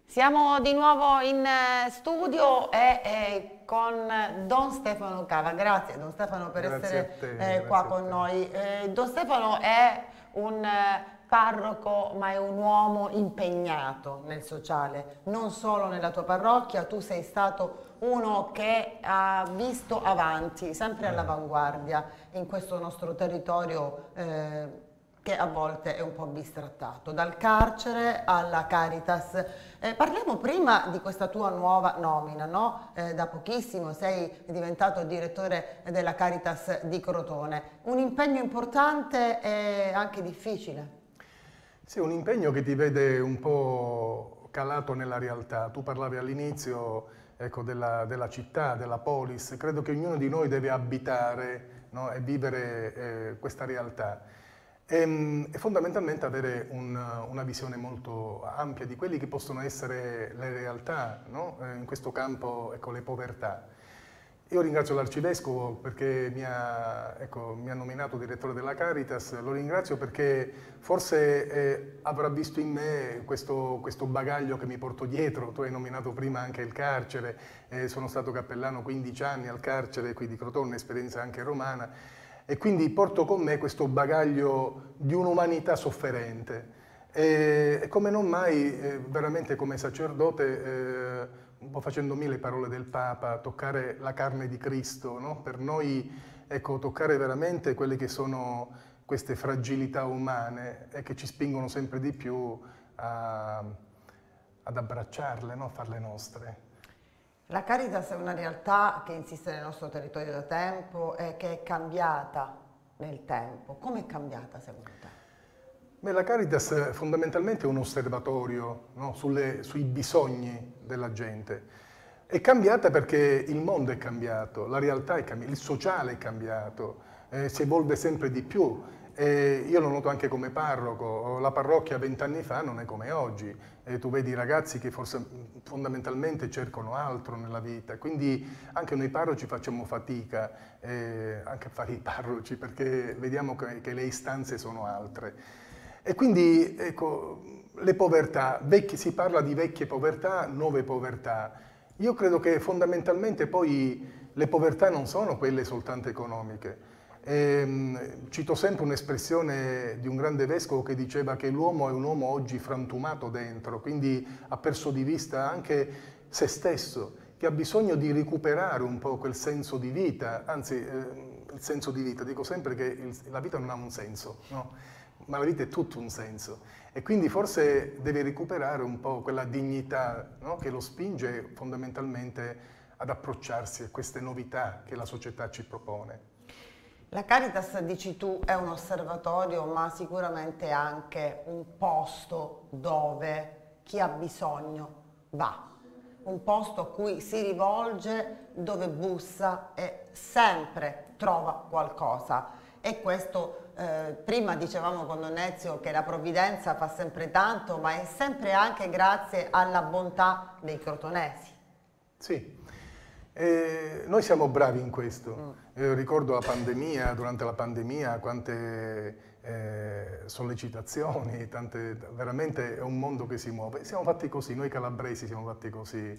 Siamo di nuovo in studio e con Don Stefano Cava. Grazie Don Stefano per Grazie a essere te, qua grazie a con te. noi. Don Stefano è un parroco, ma è un uomo impegnato nel sociale, non solo nella tua parrocchia. Tu sei stato uno che ha visto avanti, sempre all'avanguardia in questo nostro territorio che a volte è un po' bistrattato, dal carcere alla Caritas. Parliamo prima di questa tua nuova nomina, no? Da pochissimo sei diventato direttore della Caritas di Crotone, un impegno importante e anche difficile. Sì, un impegno che ti vede un po' calato nella realtà. Tu parlavi all'inizio, ecco, della città, della polis. Credo che ognuno di noi deve abitare, no, e vivere questa realtà. E fondamentalmente avere una visione molto ampia di quelli che possono essere le realtà, no? In questo campo, ecco, le povertà. Io ringrazio l'Arcivescovo perché mi ha nominato direttore della Caritas, lo ringrazio perché forse avrà visto in me questo bagaglio che mi porto dietro. Tu hai nominato prima anche il carcere, sono stato cappellano 15 anni al carcere qui di Crotone, un'esperienza anche romana, e quindi porto con me questo bagaglio di un'umanità sofferente. E come non mai, veramente come sacerdote, un po' facendomi le parole del Papa, toccare la carne di Cristo, no? Per noi, ecco, toccare veramente quelle che sono queste fragilità umane e che ci spingono sempre di più ad abbracciarle, no? A farle nostre. La Caritas è una realtà che insiste nel nostro territorio da tempo e che è cambiata nel tempo. Come è cambiata secondo te? Beh, la Caritas fondamentalmente è un osservatorio, no? Sui bisogni della gente. È cambiata perché il mondo è cambiato, la realtà è cambiata, il sociale è cambiato, si evolve sempre di più. Io lo noto anche come parroco, la parrocchia 20 anni fa non è come oggi. Tu vedi ragazzi che forse fondamentalmente cercano altro nella vita, quindi anche noi parroci facciamo fatica anche a fare i parroci perché vediamo che le istanze sono altre. E quindi, ecco, le povertà, si parla di vecchie povertà, nuove povertà. Io credo che fondamentalmente poi le povertà non sono quelle soltanto economiche. Cito sempre un'espressione di un grande vescovo che diceva che l'uomo è un uomo oggi frantumato dentro, quindi ha perso di vista anche se stesso, che ha bisogno di recuperare un po' quel senso di vita, anzi il senso di vita, dico sempre che la vita non ha un senso, no? Ma la vita è tutto un senso e quindi forse deve recuperare un po' quella dignità, no? Che lo spinge fondamentalmente ad approcciarsi a queste novità che la società ci propone. La Caritas, dici tu, è un osservatorio, ma sicuramente anche un posto dove chi ha bisogno va, un posto a cui si rivolge, dove bussa e sempre trova qualcosa. E questo, prima dicevamo con Don Ezio che la provvidenza fa sempre tanto, ma è sempre anche grazie alla bontà dei crotonesi. Sì, noi siamo bravi in questo. Ricordo la pandemia, durante la pandemia, quante sollecitazioni, veramente è un mondo che si muove. Siamo fatti così, noi calabresi siamo fatti così.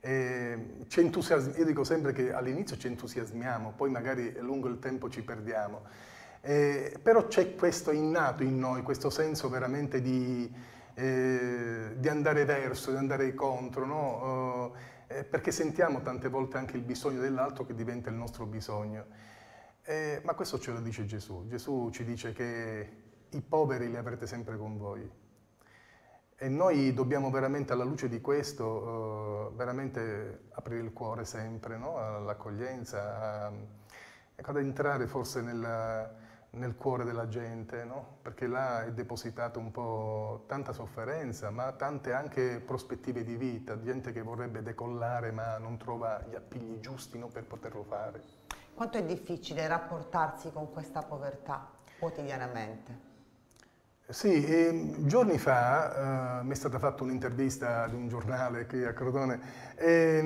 Io dico sempre che all'inizio ci entusiasmiamo, poi magari lungo il tempo ci perdiamo. Però c'è questo innato in noi, questo senso veramente di andare verso, di andare contro, no? Perché sentiamo tante volte anche il bisogno dell'altro che diventa il nostro bisogno. Ma questo ce lo dice Gesù. Gesù ci dice che i poveri li avrete sempre con voi. E noi dobbiamo veramente, alla luce di questo, veramente aprire il cuore sempre, no? All'accoglienza, ecco, ad entrare forse nel cuore della gente, no? Perché là è depositata un po' tanta sofferenza, ma tante anche prospettive di vita, gente che vorrebbe decollare ma non trova gli appigli giusti, no, per poterlo fare. Quanto è difficile rapportarsi con questa povertà quotidianamente? Sì, giorni fa mi è stata fatta un'intervista ad un giornale qui a Crotone e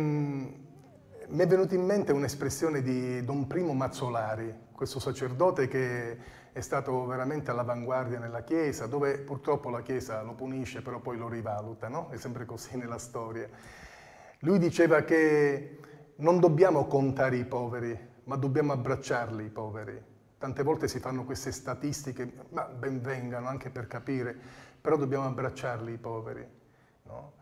mi è venuta in mente un'espressione di Don Primo Mazzolari, questo sacerdote che è stato veramente all'avanguardia nella Chiesa, dove purtroppo la Chiesa lo punisce, però poi lo rivaluta, no? È sempre così nella storia. Lui diceva che non dobbiamo contare i poveri, ma dobbiamo abbracciarli i poveri. Tante volte si fanno queste statistiche, ma ben vengano anche per capire, però dobbiamo abbracciarli i poveri, no?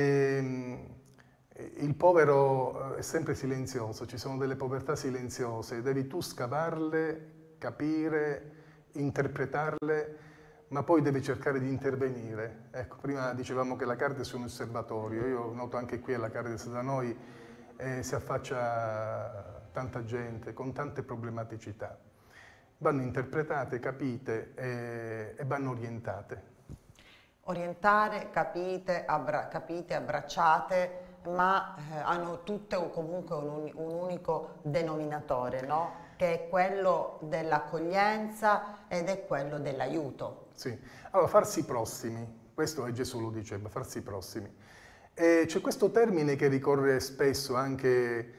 Il povero è sempre silenzioso, ci sono delle povertà silenziose, devi tu scavarle, capire, interpretarle, ma poi devi cercare di intervenire. Ecco, prima dicevamo che la Caritas è un osservatorio, io noto anche qui alla Caritas da noi si affaccia tanta gente con tante problematicità. Vanno interpretate, capite e vanno orientate. Orientare, capite, abbracciate, ma hanno tutte comunque un unico denominatore, no? Che è quello dell'accoglienza ed è quello dell'aiuto. Sì, allora farsi prossimi, questo è Gesù lo diceva, farsi prossimi. E c'è questo termine che ricorre spesso anche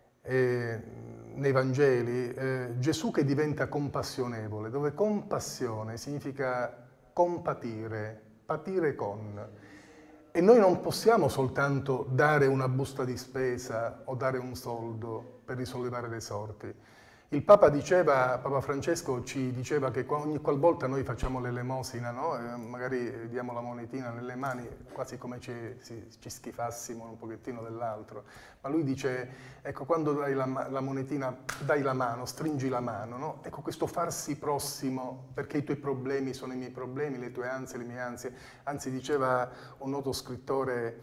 nei Vangeli, Gesù che diventa compassionevole, dove compassione significa compatire, patire con. E noi non possiamo soltanto dare una busta di spesa o dare un soldo per risollevare le sorti. Il Papa Francesco ci diceva che ogni qualvolta noi facciamo l'elemosina, no? Magari diamo la monetina nelle mani, quasi come ci schifassimo un pochettino dell'altro. Ma lui dice, ecco, quando dai la monetina, dai la mano, stringi la mano, no? Ecco, questo farsi prossimo, perché i tuoi problemi sono i miei problemi, le tue ansie, le mie ansie. Anzi, diceva un noto scrittore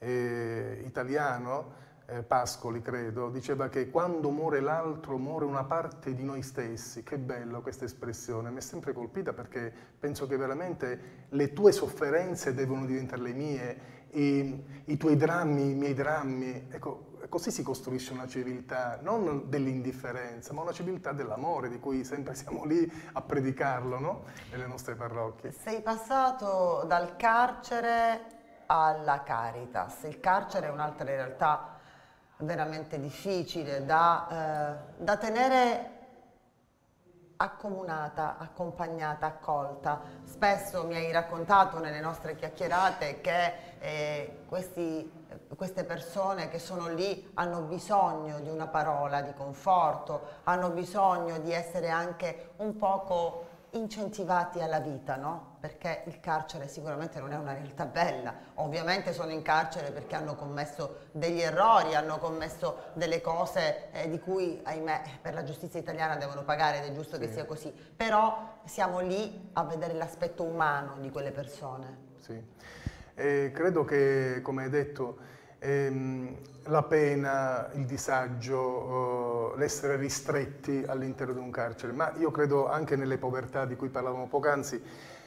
italiano, Pascoli credo, diceva che quando muore l'altro muore una parte di noi stessi. Che bello questa espressione, mi è sempre colpita perché penso che veramente le tue sofferenze devono diventare le mie, i tuoi drammi, i miei drammi. Ecco, così si costruisce una civiltà, non dell'indifferenza, ma una civiltà dell'amore, di cui sempre siamo lì a predicarlo, no? Nelle nostre parrocchie. Sei passato dal carcere alla Caritas. Il carcere è un'altra realtà veramente difficile da tenere accomunata, accompagnata, accolta. Spesso mi hai raccontato nelle nostre chiacchierate che queste persone che sono lì hanno bisogno di una parola di conforto, hanno bisogno di essere anche un poco incentivati alla vita, no? Perché il carcere sicuramente non è una realtà bella. Ovviamente sono in carcere perché hanno commesso degli errori, hanno commesso delle cose di cui, ahimè, per la giustizia italiana devono pagare ed è giusto che sia così. Però siamo lì a vedere l'aspetto umano di quelle persone. Sì. Credo che, come hai detto, la pena, il disagio, l'essere ristretti all'interno di un carcere, ma io credo anche nelle povertà di cui parlavamo poc'anzi,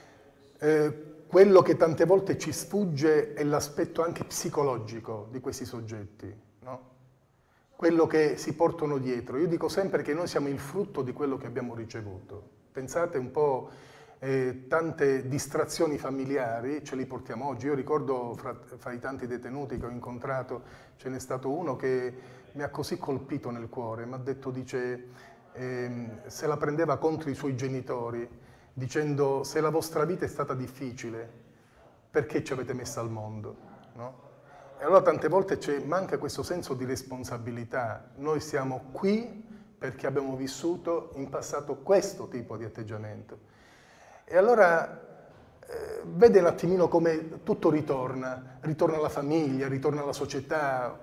quello che tante volte ci sfugge è l'aspetto anche psicologico di questi soggetti, no? Quello che si portano dietro. Io dico sempre che noi siamo il frutto di quello che abbiamo ricevuto. Pensate un po', tante distrazioni familiari ce li portiamo oggi. Io ricordo fra i tanti detenuti che ho incontrato, ce n'è stato uno che mi ha così colpito nel cuore, mi ha detto, dice, se la prendeva contro i suoi genitori, dicendo, se la vostra vita è stata difficile, perché ci avete messo al mondo? No? E allora tante volte manca questo senso di responsabilità. Noi siamo qui perché abbiamo vissuto in passato questo tipo di atteggiamento. E allora vede un attimino come tutto ritorna alla famiglia, ritorna alla società,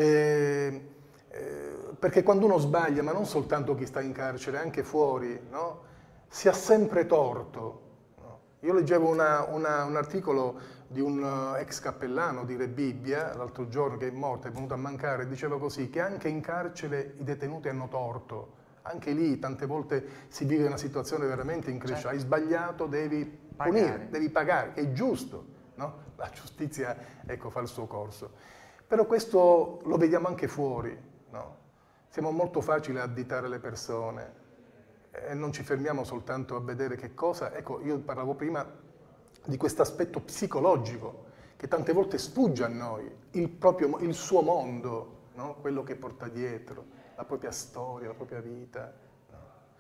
perché quando uno sbaglia, ma non soltanto chi sta in carcere, anche fuori, no? Si ha sempre torto. No? Io leggevo un articolo di un ex cappellano di Rebibbia, l'altro giorno, che è morto, è venuto a mancare, diceva così, che anche in carcere i detenuti hanno torto. Anche lì tante volte si vive una situazione veramente incresciosa. Certo. Hai sbagliato, devi punire, devi pagare, che è giusto, no? La giustizia, ecco, fa il suo corso. Però questo lo vediamo anche fuori, no? Siamo molto facili a additare le persone e non ci fermiamo soltanto a vedere che cosa. Ecco, io parlavo prima di questo aspetto psicologico che tante volte sfugge a noi, il suo mondo, no? Quello che porta dietro, la propria storia, la propria vita. No?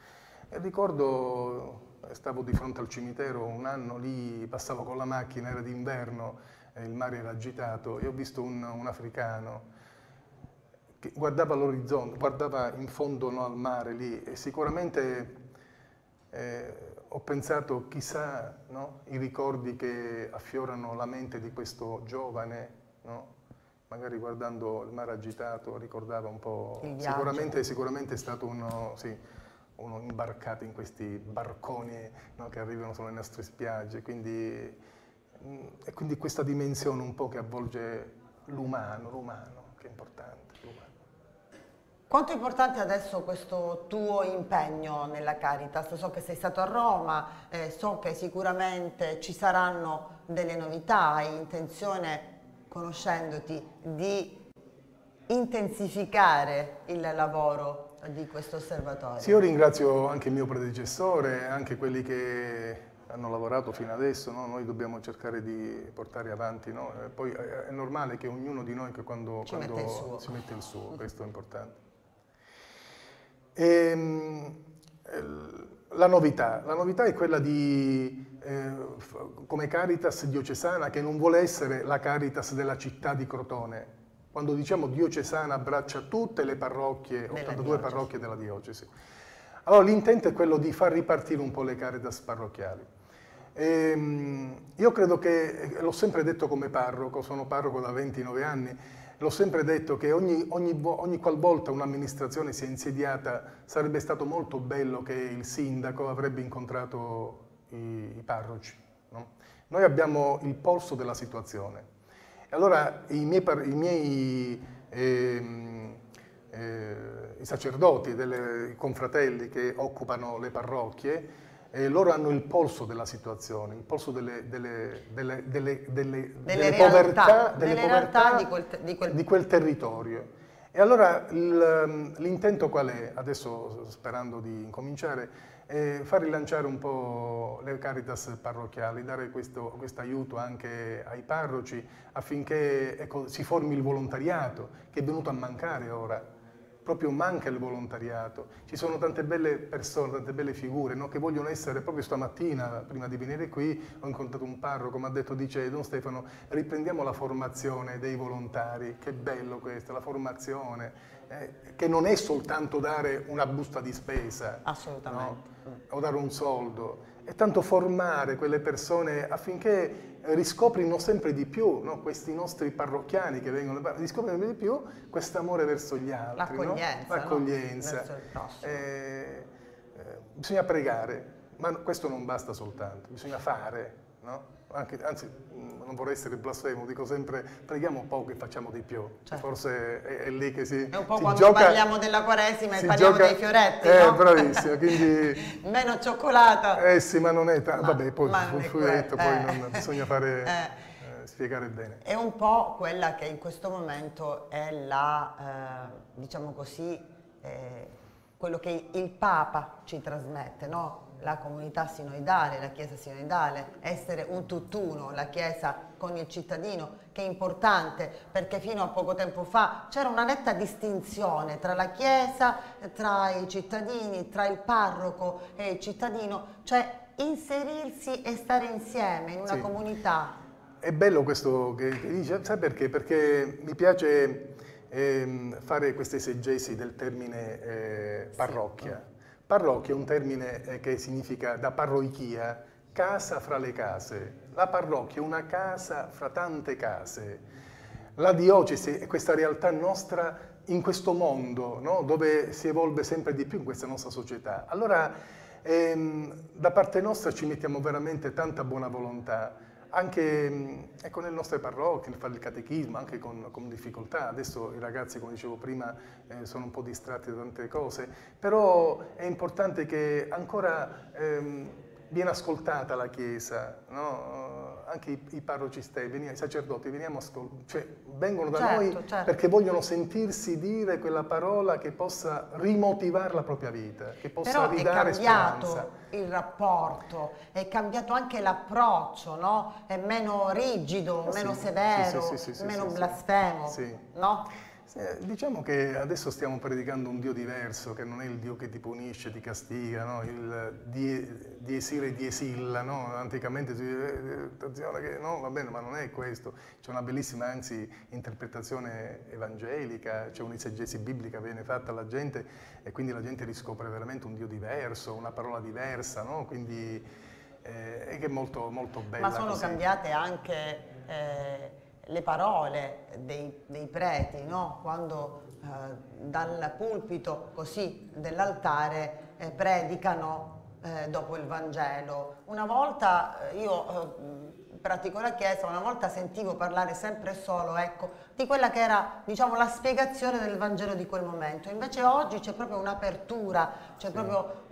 E ricordo, stavo di fronte al cimitero un anno, lì passavo con la macchina, era d'inverno, il mare era agitato, e ho visto un africano che guardava l'orizzonte, guardava in fondo, no, al mare lì, e sicuramente ho pensato, chissà, no, i ricordi che affiorano la mente di questo giovane, no? Magari guardando il mare agitato ricordava un po', sicuramente è stato uno, sì, uno imbarcato in questi barconi, no, che arrivano sulle nostre spiagge, quindi questa dimensione un po' che avvolge l'umano, che è importante. Quanto è importante adesso questo tuo impegno nella Caritas? So che sei stato a Roma, so che sicuramente ci saranno delle novità, hai intenzione, conoscendoti, di intensificare il lavoro di questo osservatorio. Sì, io ringrazio anche il mio predecessore, anche quelli che hanno lavorato fino adesso, no? Noi dobbiamo cercare di portare avanti, no? Poi è normale che ognuno di noi, che quando si mette il suo, questo è importante. La novità è quella di, come Caritas diocesana, che non vuole essere la Caritas della città di Crotone. Quando diciamo diocesana abbraccia tutte le parrocchie, 82 parrocchie della diocesi. Allora l'intento è quello di far ripartire un po' le Caritas parrocchiali. Io credo che, l'ho sempre detto come parroco, sono parroco da 29 anni, l'ho sempre detto che ogni qualvolta un'amministrazione si è insediata sarebbe stato molto bello che il sindaco avrebbe incontrato i parroci, no? Noi abbiamo il polso della situazione. E allora i sacerdoti, i confratelli che occupano le parrocchie, loro hanno il polso della situazione, il polso delle povertà di quel territorio. E allora l'intento qual è? Adesso, sperando di incominciare, è far rilanciare un po' le Caritas parrocchiali, dare questo aiuto anche ai parroci affinché, ecco, si formi il volontariato, che è venuto a mancare ora. Proprio manca il volontariato. Ci sono tante belle persone, tante belle figure, no, che vogliono essere. Proprio stamattina, prima di venire qui, ho incontrato un parroco, mi ha detto, dice, Don Stefano, riprendiamo la formazione dei volontari, che bello questo, la formazione, che non è soltanto dare una busta di spesa, assolutamente, no? O dare un soldo, è tanto formare quelle persone affinché riscoprino sempre di più, no? Questi nostri parrocchiani che vengono, riscoprino sempre di più questo amore verso gli altri, l'accoglienza, no? Verso il prossimo. Bisogna pregare, ma questo non basta soltanto, bisogna fare, no? Anzi, non vorrei essere blasfemo, dico sempre preghiamo poco e facciamo di più. Certo. Forse è lì che si è un po' si quando gioca, parliamo della Quaresima e parliamo dei fioretti, no? Bravissimo, quindi meno cioccolata. Sì, ma non è vabbè, poi sul furetto poi non bisogna fare spiegare bene. È un po' quella che in questo momento è la diciamo così, quello che il Papa ci trasmette, no? La comunità sinoidale, la Chiesa sinoidale, essere un tutt'uno, la Chiesa con il cittadino, che è importante perché fino a poco tempo fa c'era una netta distinzione tra la Chiesa, tra i cittadini, tra il parroco e il cittadino, cioè inserirsi e stare insieme in una comunità. È bello questo che dice, sai perché? Perché mi piace fare questa esegesi del termine parrocchia. Parrocchia è un termine che significa, da parroichia, casa fra le case. La parrocchia è una casa fra tante case. La diocesi è questa realtà nostra in questo mondo, no? Dove si evolve sempre di più in questa nostra società. Allora, da parte nostra ci mettiamo veramente tanta buona volontà, anche ecco, nelle nostre parrocchie, nel fare il catechismo, anche con difficoltà. Adesso i ragazzi, come dicevo prima, sono un po' distratti da tante cose, però è importante che ancora viene ascoltata la Chiesa, no? Anche i parroci stessi, i sacerdoti, vengono da noi perché vogliono sentirsi dire quella parola che possa rimotivare la propria vita, che possa ridare speranza. Però è cambiato il rapporto, è cambiato anche l'approccio, no? È meno rigido, meno severo, meno blasfemo, no? Diciamo che adesso stiamo predicando un Dio diverso, che non è il Dio che ti punisce, ti castiga, no? Il diesire diesilla, no? Anticamente si attenzione che no, va bene, ma non è questo. C'è una bellissima, anzi, interpretazione evangelica, c'è un'esegesi biblica che viene fatta alla gente e quindi la gente riscopre veramente un Dio diverso, una parola diversa, no? Quindi è che è molto, molto bella. Ma sono così. cambiate anche le parole dei preti, no? Quando dal pulpito così dell'altare predicano dopo il Vangelo. Una volta io pratico la Chiesa, una volta sentivo parlare sempre solo, ecco, di quella che era, diciamo, la spiegazione del Vangelo di quel momento. Invece oggi c'è proprio un'apertura, c'è proprio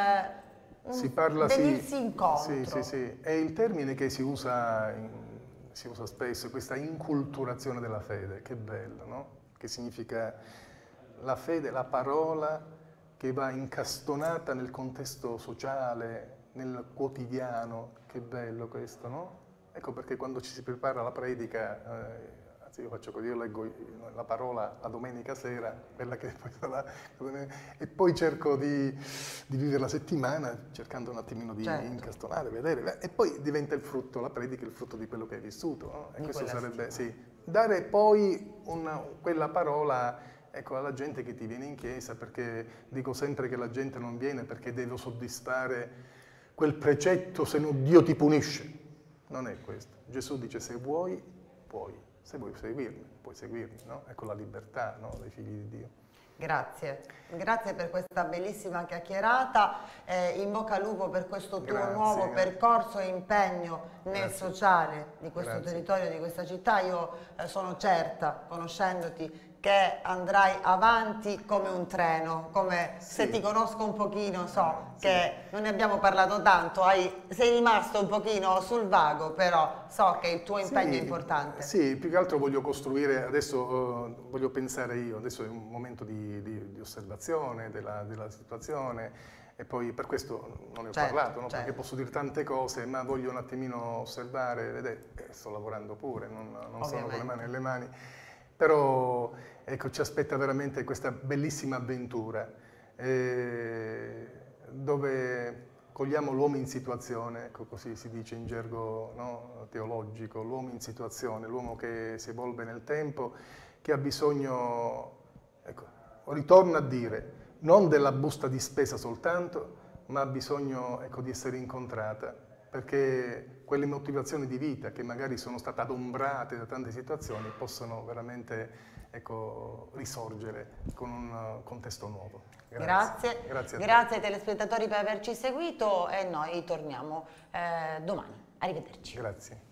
si parla, venirsi incontro. Sì, sì, sì. È il termine che si usa spesso, questa inculturazione della fede, che bello, no? Che significa la fede, la parola che va incastonata nel contesto sociale, nel quotidiano, che bello questo, no? Ecco perché quando ci si prepara alla predica, io faccio così, io leggo la parola la domenica sera, quella che poi sarà, e poi cerco di vivere la settimana cercando un attimino di incastonare, vedere, e poi diventa il frutto, la predica, il frutto di quello che hai vissuto, no? E questo sarebbe, sì, dare poi quella parola, ecco, alla gente che ti viene in chiesa, perché dico sempre che la gente non viene perché deve soddisfare quel precetto, se no Dio ti punisce. Non è questo. Gesù dice se vuoi, puoi. Se vuoi seguirmi, puoi seguirmi, no? Ecco la libertà, no? Dei figli di Dio. Grazie, grazie per questa bellissima chiacchierata, in bocca al lupo per questo tuo nuovo percorso e impegno nel sociale di questo territorio, di questa città. Io sono certa, conoscendoti, che andrai avanti come un treno, come se ti conosco un pochino, so che non ne abbiamo parlato tanto, sei rimasto un pochino sul vago, però so che il tuo impegno è importante. Sì, più che altro voglio costruire, adesso voglio pensare io, adesso è un momento di osservazione della situazione e poi per questo non ne ho parlato, no? Perché posso dire tante cose, ma voglio un attimino osservare, vedete, sto lavorando pure, non sono con le mani nelle mani. Però ecco, ci aspetta veramente questa bellissima avventura dove cogliamo l'uomo in situazione, ecco, così si dice in gergo, no, teologico, l'uomo in situazione, l'uomo che si evolve nel tempo, che ha bisogno, ecco, ritorno a dire, non della busta di spesa soltanto, ma ha bisogno, ecco, di essere incontrata, perché quelle motivazioni di vita che magari sono state adombrate da tante situazioni possono veramente, ecco, risorgere con un contesto nuovo. Grazie ai telespettatori per averci seguito e noi torniamo domani. Arrivederci. Grazie.